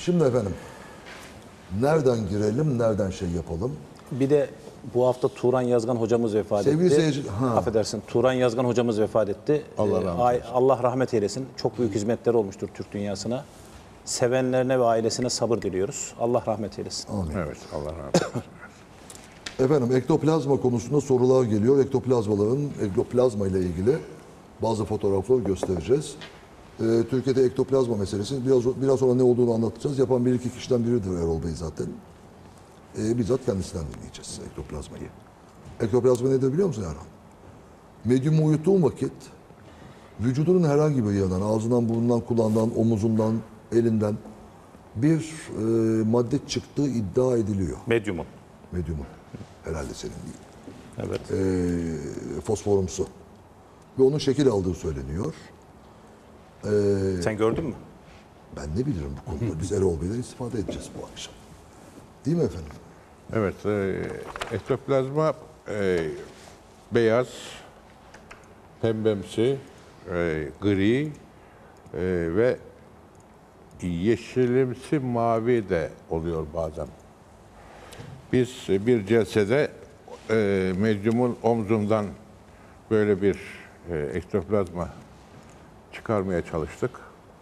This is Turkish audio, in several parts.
Şimdi efendim, nereden girelim, nereden şey yapalım? Bir de bu hafta Turan Yazgan hocamız vefat Sevgili etti. seyirci, Affedersin, Turan Yazgan hocamız vefat etti. Allah rahmet eylesin. Allah rahmet eylesin. Çok büyük hizmetleri olmuştur Türk dünyasına. Sevenlerine ve ailesine sabır diliyoruz. Allah rahmet eylesin. Amin. Evet, Allah razı olsun. Efendim, ektoplazma konusunda sorular geliyor. Ektoplazma ile ilgili bazı fotoğraflar göstereceğiz. Türkiye'de ektoplazma meselesi biraz sonra ne olduğunu anlatacağız. Yapan bir iki kişiden biridir Erol Bey zaten. Bizzat kendisinden dinleyeceğiz ektoplazmayı. Ektoplazma nedir biliyor musun Erhan? Medyumu uyuttuğun vakit vücudunun herhangi bir yanından, ağzından, burnundan, kulağından, omuzundan, elinden bir madde çıktığı iddia ediliyor. Medyumun. Medyumun. Herhalde senin değil. Evet. Fosforumsu. Ve onun şekil aldığı söyleniyor. Sen gördün mü? Ben ne bilirim bu konuda. Biz Erol Bey'den istifade edeceğiz bu akşam. Değil mi efendim? Evet, ektoplazma beyaz, pembemsi, gri ve yeşilimsi mavi de oluyor bazen. Biz bir celsede medyumun omzundan böyle bir ektoplazma çıkarmaya çalıştık.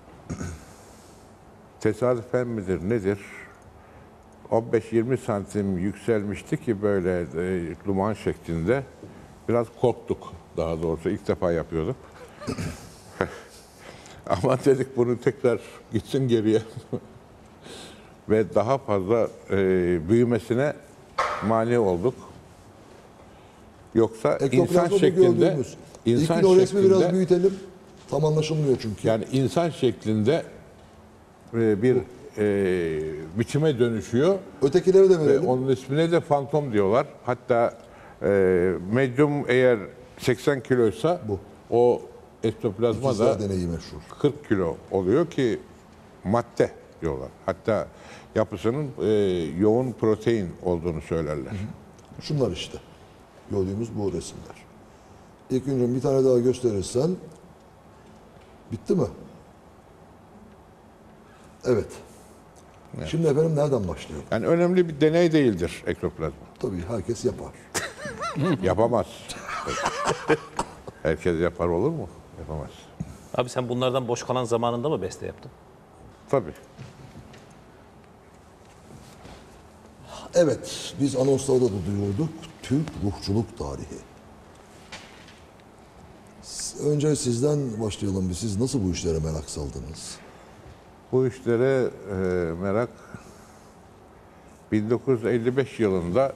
Tesadüfen midir, nedir? 15-20 santim yükselmişti ki böyle duman şeklinde. Biraz korktuk daha doğrusu. İlk defa yapıyorduk. Ama dedik bunu tekrar gitsin geriye. Ve daha fazla büyümesine mani olduk. Yoksa insan Ektoplazma bu şeklinde... gördüğümüz. İnsan İlk gün o resmi biraz şeklinde, büyütelim. Tam anlaşılmıyor çünkü. yani insan şeklinde bir biçime dönüşüyor. Ötekileri de Ve verelim. onun ismine de fantom diyorlar. Hatta medyum eğer 80 kiloysa Bu. o ektoplazma da İkizler deneyi meşhur. 40 kilo oluyor ki madde diyorlar. Hatta yapısının yoğun protein olduğunu söylerler. Şunlar işte. Gördüğümüz bu resimler. İlk gün bir tane daha gösterirsen bitti mi? Evet. Şimdi efendim nereden başlayalım? Yani önemli bir deney değildir ektoplazma. Tabii herkes yapar. Yapamaz. Herkes yapar olur mu? Yapamaz. Abi sen bunlardan boş kalan zamanında mı beste yaptın? Tabii. Evet, biz anonslarda da duyurduk. Türk ruhçuluk tarihi. Önce sizden başlayalım. Siz nasıl bu işlere merak saldınız? Bu işlere merak 1955 yılında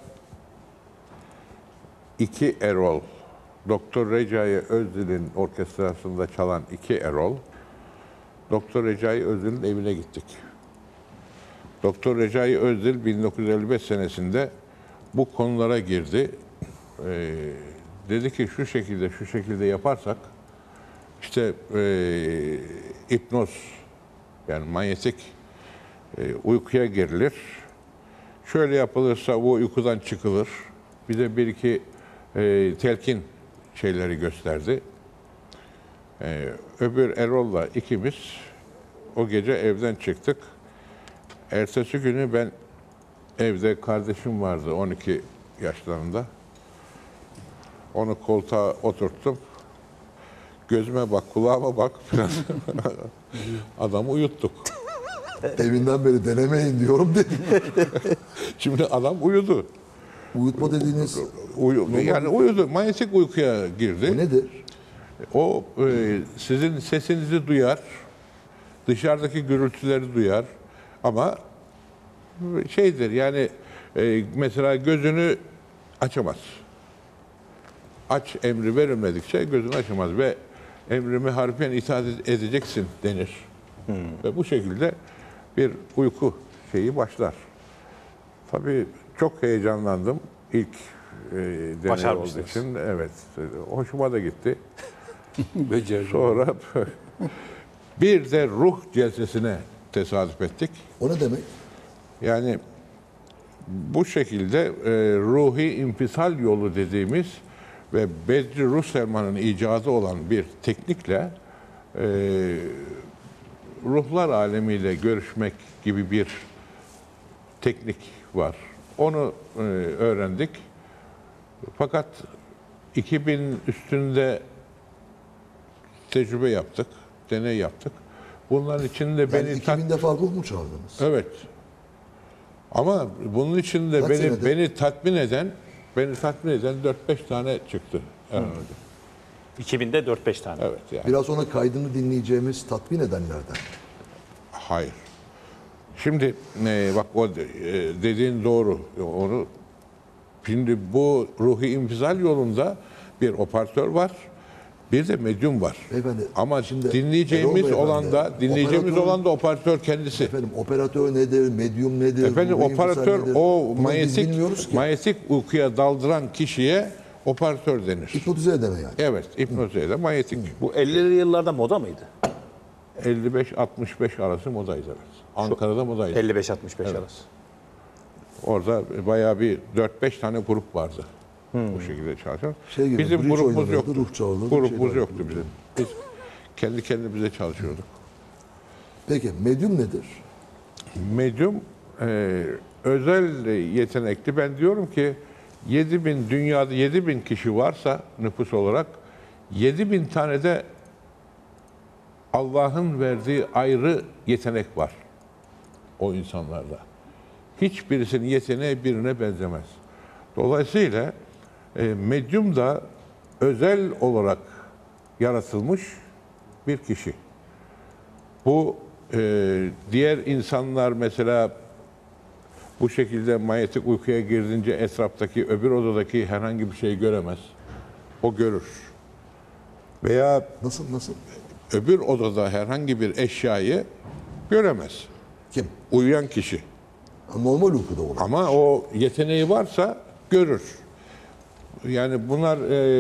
iki Erol, Doktor Recai Özdil'in orkestrasında çalan iki Erol, Doktor Recai Özdil'in evine gittik. Doktor Recai Özdil 1955 senesinde bu konulara girdi. Dedi ki şu şekilde yaparsak işte hipnoz yani manyetik uykuya girilir. Şöyle yapılırsa bu uykudan çıkılır. Bize bir iki telkin şeyleri gösterdi. Öbür Erol'la ikimiz o gece evden çıktık. Ertesi günü ben evde kardeşim vardı 12 yaşlarında. Onu koltuğa oturttum. Gözüme bak, kulağıma bak falan. Adamı uyuttuk. Evinden beri denemeyin diyorum dedi. Şimdi adam uyudu. Uyutma dediğiniz Yani uyudu. Manyetik uykuya girdi. bu nedir? O sizin sesinizi duyar. Dışarıdaki gürültüleri duyar. Ama şeydir yani mesela gözünü açamaz. Aç emri verilmedikçe gözünü açamaz ve emrimi harfiyen itaat edeceksin denir. Ve bu şekilde bir uyku şeyi başlar. Tabii çok heyecanlandım ilk deney olduğu için. Evet, hoşuma da gitti. Sonra bir de ruh celsesine tesadüf ettik. O ne demek? Yani bu şekilde ruhi infisal yolu dediğimiz ve Bedri Russelman'ın icadı olan bir teknikle ruhlar alemiyle görüşmek gibi bir teknik var. Onu öğrendik. Fakat 2000 üstünde tecrübe yaptık, deney yaptık. Bunların içinde Yani beni 2000 defa ruh mu çağırdınız? evet. Ama bunun içinde Kaç senedir? beni tatmin eden 4-5 tane çıktı herhalde. 2000'de 4-5 tane. Evet yani. Biraz sonra kaydını dinleyeceğimiz tatmin edenlerden. Hayır. Şimdi bak o dediğin doğru. Onu şimdi bu ruhi infizal yolunda bir operatör var. Bir de medyum var. Beyefendi, Ama şimdi dinleyeceğimiz Erol olan da Beyefendi, olan da operatör kendisi. Efendim operatör nedir, medyum nedir? Efendim ruh infisal operatör nedir? o Bunları biz bilmiyoruz ki. manyetik uykuya daldıran kişiye operatör denir. Hipnotize edene yani. Evet, hipnoze manyetik. Bu 50'li yıllarda moda mıydı? 55-65 arası modaydı evet. Ankara'da modaydı. 55-65 arası. Orada bayağı bir 4-5 tane grup vardı. Bu şekilde çalışan. Şey gibi, Bizim bridge grubumuz oynanırdı, yoktu. ruh çağırırdı, bir Grubumuz şeyler yoktu bizim. Biz kendi kendimize çalışıyorduk. Peki medyum nedir? Medyum özel yetenekli. Ben diyorum ki 7000 dünyada 7000 kişi varsa nüfus olarak 7000 tane de Allah'ın verdiği ayrı yetenek var o insanlarda. Hiçbirisinin yeteneği birine benzemez. Dolayısıyla medyum da özel olarak yaratılmış bir kişi. Bu diğer insanlar mesela bu şekilde manyetik uykuya girdince etraftaki öbür odadaki herhangi bir şeyi göremez. O görür. Veya Nasıl? öbür odada herhangi bir eşyayı göremez. Kim? Uyuyan kişi. Normal uykuda olan. Ama o yeteneği varsa görür. Yani bunlar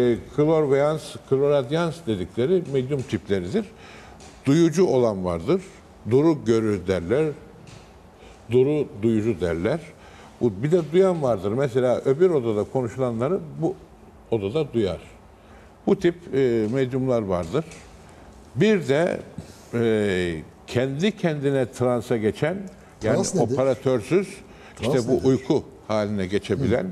kloradyans dedikleri medyum tipleridir. Duyucu olan vardır. Duru görür derler. Duru duyucu derler. Bir de duyan vardır. Mesela öbür odada konuşulanları bu odada duyar. Bu tip medyumlar vardır. Bir de kendi kendine transa geçen, yani Trans nedir? operatörsüz, Trans işte bu nedir? uyku haline geçebilen,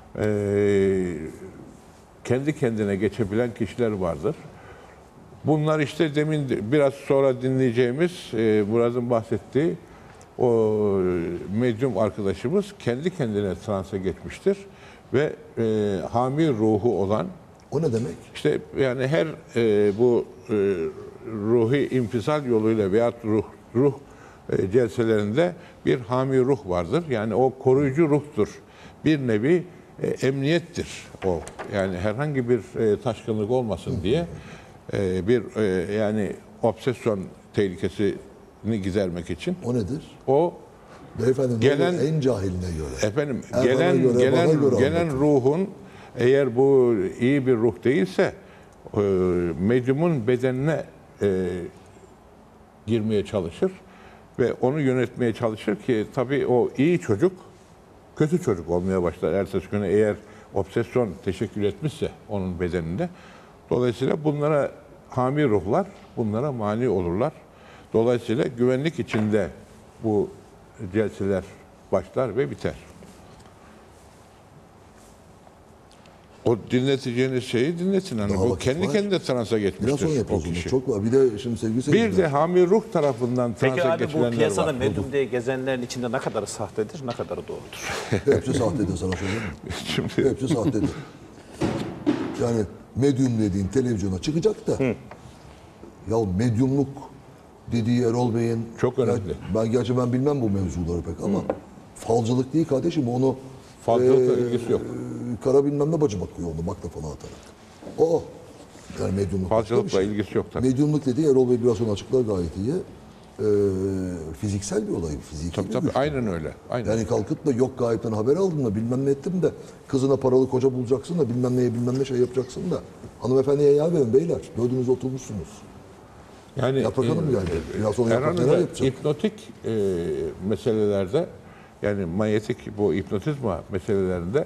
kendi kendine geçebilen kişiler vardır. Bunlar işte demin biraz sonra dinleyeceğimiz Murat'ın bahsettiği o medyum arkadaşımız kendi kendine transa geçmiştir ve hami ruhu olan, O ne demek? işte yani her bu ruhi infisal yoluyla veya ruh celselerinde bir hami ruh vardır. Yani o koruyucu ruhtur. Bir nevi emniyettir o. Yani herhangi bir taşkınlık olmasın diye bir yani obsesyon tehlikesini gidermek için. O nedir? O Beyefendi Gelen- en cahiline göre. efendim Erhan'a göre, bana göre gelen anlatın. ruhun eğer bu iyi bir ruh değilse medyumun bedenine girmeye çalışır ve onu yönetmeye çalışır ki tabii o iyi çocuk kötü çocuk olmaya başlar ertesi güne eğer obsesyon teşekkül etmişse onun bedeninde. Dolayısıyla bunlara hami ruhlar bunlara mani olurlar. Dolayısıyla güvenlik içinde bu celseler başlar ve biter. O dinleteceğiniz şeyi dinletin. Hani Daha bu vakit kendi var. kendine transa Biraz sonra geçmiştir o yapıyoruz bunu. kişi. Çok var. Bir de şimdi sevgili Bir seyirciler. de hami ruh tarafından Peki transa abi bu geçilenler piyasada var. medyum diye gezenlerin içinde ne kadarı sahtedir, ne kadarı doğrudur? Hepsi sahtedir sana söyleyeyim mi? Şimdi Hepsi sahtedir. Yani medyum dediğin televizyona çıkacak da ya medyumluk dediği Erol Bey'in Çok önemli. Gerçi ben bilmem bu mevzuları pek ama falcılık değil kardeşim onu Falcılıkla ilgisi yok. Kara bilmem ne bacı bakıyor onu bakla falan atarak. O yani medyumluk. başka bir falcılıkla şey. ilgisi yok tabii. Medyumluk dediği Erol Bey biraz sonra açıklar gayet iyi. Fiziksel bir olay, fiziki bir Tabii güç. aynen öyle. Aynen. Yani kalkıp da yok gayipten haber aldım da bilmem ne ettim de kızına paralı koca bulacaksın da bilmem ne şey yapacaksın da hanımefendiye yer verin beyler. Dördünüz oturmuşsunuz. Yani Yaprak Hanım geldi. Biraz sonra Yaprak herhalde neler yapacak? hipnotik meselelerde yani manyetik bu hipnotizma meselelerinde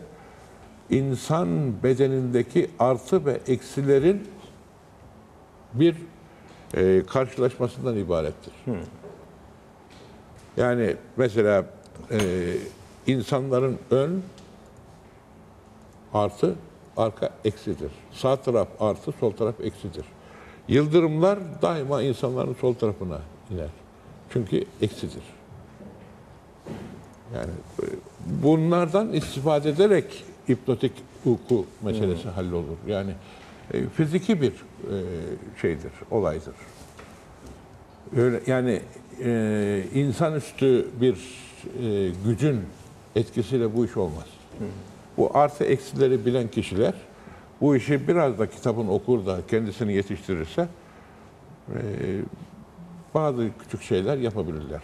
insan bedenindeki artı ve eksilerin bir karşılaşmasından ibarettir. Yani mesela insanların ön artı arka eksidir. Sağ taraf artı sol taraf eksidir. Yıldırımlar daima insanların sol tarafına iner. Çünkü eksidir. Yani bunlardan istifade ederek hipnotik uyku meselesi hallolur. Yani fiziki bir şeydir, olaydır. Öyle yani insanüstü bir gücün etkisiyle bu iş olmaz. Bu artı eksileri bilen kişiler bu işi biraz da kitabın okur da kendisini yetiştirirse bazı küçük şeyler yapabilirler.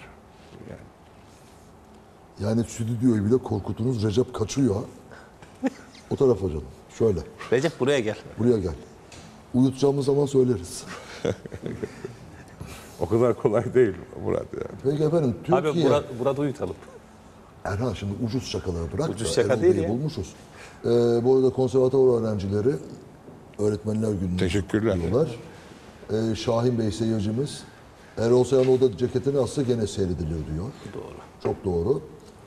Yani stüdyoyu bile korkutunuz. Recep kaçıyor. O tarafa canım. Şöyle. Recep buraya gel. Buraya gel. Uyutacağımız zaman söyleriz. O kadar kolay değil Murat yani. Peki efendim Abi Türkiye... burada uyutalım. Erhan şimdi ucuz şakaları bırak. Ucuz da şaka Erol değil Bey'i ya. bulmuşuz. Bu arada konservatuvar öğrencileri Öğretmenler Günü'nü Teşekkürler. kutluyorlar. Şahin Bey seyircimiz Erol Sayan o da ceketini asla gene seyrediliyor diyor. Doğru. Çok doğru.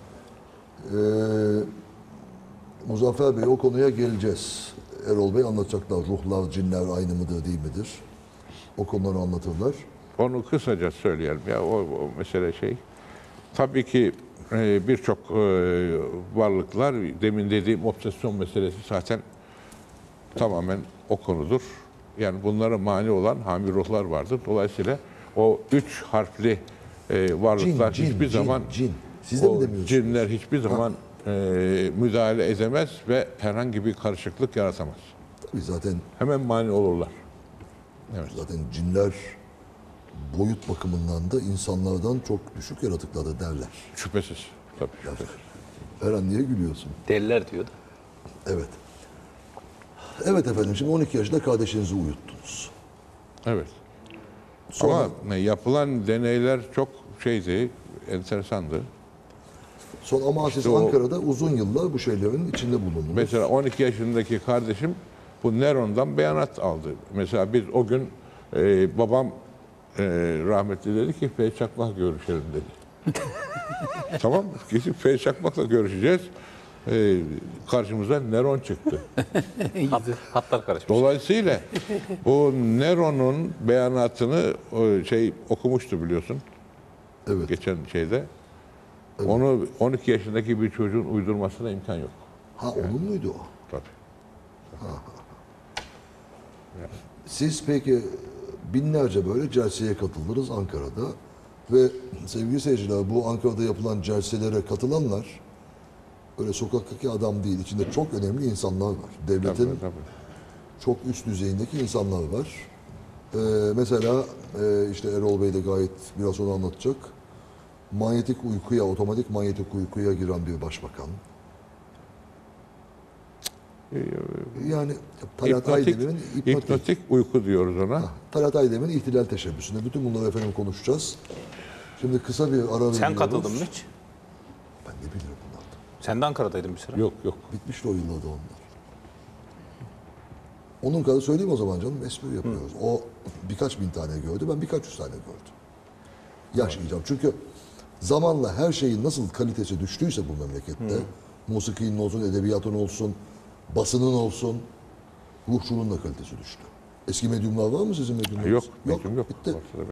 Muzaffer Bey o konuya geleceğiz. Erol Bey anlatacaklar. Ruhlar, cinler aynı mıdır değil midir? O konuları anlatırlar. Onu kısaca söyleyelim ya o mesele şey. Tabii ki birçok varlıklar demin dediğim obsesyon meselesi zaten tamamen o konudur. Yani bunlara mani olan hami ruhlar vardır. Dolayısıyla o 3 harfli varlıklar hiçbir zaman cin. Siz de mi o demiyorsunuz? cinler hiçbir zaman müdahale edemez ve herhangi bir karışıklık yaratamaz. Tabii zaten Hemen mani olurlar. zaten cinler boyut bakımından da insanlardan çok düşük yaratıklardır derler. Şüphesiz. Tabii. Şüphesiz. Erhan niye gülüyorsun? Deliler diyordu. Evet. Evet efendim şimdi 12 yaşında kardeşinizi uyuttunuz. Evet. Sonra, Ama yapılan deneyler çok şeydi, enteresandı. ama siz o- Ankara'da uzun yıllar bu şeylerin içinde bulundunuz. Mesela 12 yaşındaki kardeşim bu nörondan beyanat aldı. Mesela biz o gün babam rahmetli dedi ki Feyyaz Çakmak'la görüşelim dedi. Tamam, gidip Feyyaz Çakmak'la görüşeceğiz. Karşımıza nöron çıktı. Hatlar karışmış. Dolayısıyla bu nöronun beyanatını okumuştu biliyorsun. Evet. Geçen şeyde. Onu 12 yaşındaki bir çocuğun uydurmasına imkan yok. Ha onun muydu o? Tabii. Siz peki binlerce böyle celseye katıldınız Ankara'da ve sevgili seyirciler bu Ankara'da yapılan celselere katılanlar öyle sokaktaki adam değil, içinde çok önemli insanlar var. Devletin Tabii. çok üst düzeyindeki insanlar var. Mesela işte Erol Bey de gayet biraz onu anlatacak. Manyetik uykuya, otomatik manyetik uykuya giren bir başbakan. Yani Talat Aydemir'in hipnotik uyku diyoruz ona. Talat Aydemir'in ihtilal teşebbüsünde. Bütün bunları efendim konuşacağız. Şimdi kısa bir ara veriyoruz. Sen katıldın mı hiç? Ben ne bilirim bunlardan. Sen de Ankara'daydın bir süre. Yok. Bitmişti o yıllarda onlar. Onun kadar söyleyeyim o zaman canım. Espri yapıyoruz. O birkaç bin tane gördü. Ben birkaç yüz tane gördüm. Yaşayacağım. Çünkü zamanla her şeyin nasıl kalitesi düştüyse bu memlekette, musikinin olsun, edebiyatın olsun, basının olsun, ruhçuluğun da kalitesi düştü. Eski medyumlar var mı sizin medyumlarınız? Yok, medyum yok. Bitti. Ortada